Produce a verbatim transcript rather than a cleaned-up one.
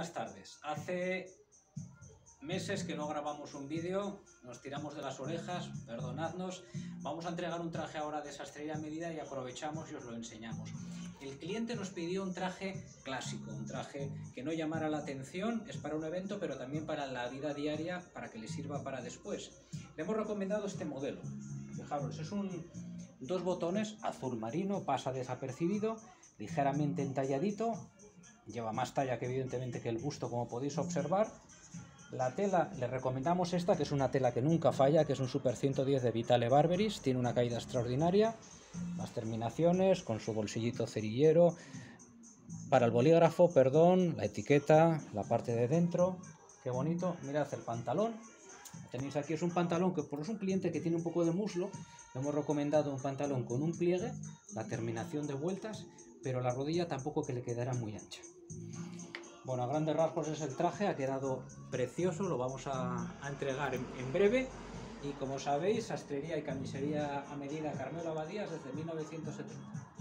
Buenas tardes. Hace meses que no grabamos un vídeo, nos tiramos de las orejas, perdonadnos. Vamos a entregar un traje ahora de sastrería a medida y aprovechamos y os lo enseñamos. El cliente nos pidió un traje clásico, un traje que no llamara la atención, es para un evento, pero también para la vida diaria, para que le sirva para después. Le hemos recomendado este modelo. Fijaros, es un dos botones, azul marino, pasa desapercibido, ligeramente entalladito, lleva más talla que evidentemente que el busto, como podéis observar. La tela, le recomendamos esta, que es una tela que nunca falla, que es un Super ciento diez de Vitale Barberis, tiene una caída extraordinaria, las terminaciones con su bolsillito cerillero, para el bolígrafo, perdón, la etiqueta, la parte de dentro, qué bonito. Mirad el pantalón, lo tenéis aquí, es un pantalón que por es un cliente que tiene un poco de muslo, le hemos recomendado un pantalón con un pliegue, la terminación de vueltas, pero la rodilla tampoco que le quedará muy ancha. Bueno, a grandes rasgos es el traje, ha quedado precioso, lo vamos a, a entregar en, en breve. Y como sabéis, sastrería y camisería a medida Carmelo Abadías desde mil novecientos setenta.